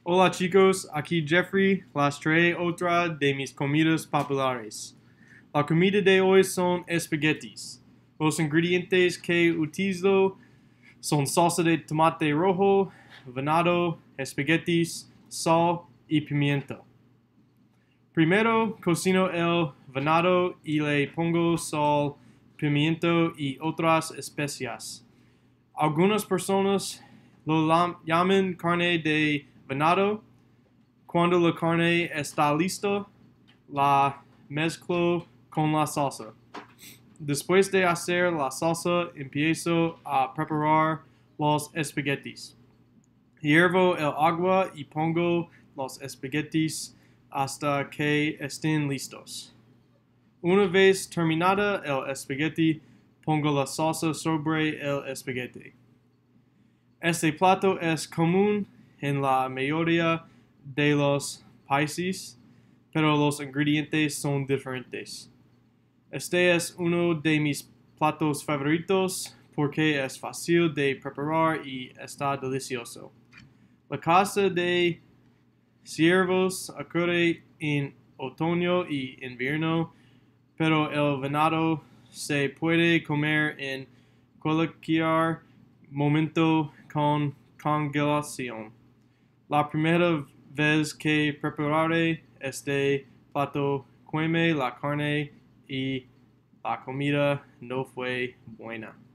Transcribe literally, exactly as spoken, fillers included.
Hola chicos, aquí Jeffrey, las trae otra de mis comidas populares. La comida de hoy son espaguetis. Los ingredientes que utilizo son salsa de tomate rojo, venado, espaguetis, sal y pimienta. Primero cocino el venado y le pongo sal, pimiento y otras especias. Algunas personas lo llaman carne de venado. Cuando la carne está lista, la mezclo con la salsa. Después de hacer la salsa, empiezo a preparar los espaguetis. Hiervo el agua y pongo los espaguetis hasta que estén listos. Una vez terminada el espagueti, pongo la salsa sobre el espagueti. Este plato es común en la mayoría de los países, pero los ingredientes son diferentes. Este es uno de mis platos favoritos porque es fácil de preparar y está delicioso. La caza de ciervos ocurre en otoño y invierno, pero el venado se puede comer en cualquier momento con congelación. La primera vez que preparé este plato, quemé la carne y la comida no fue buena.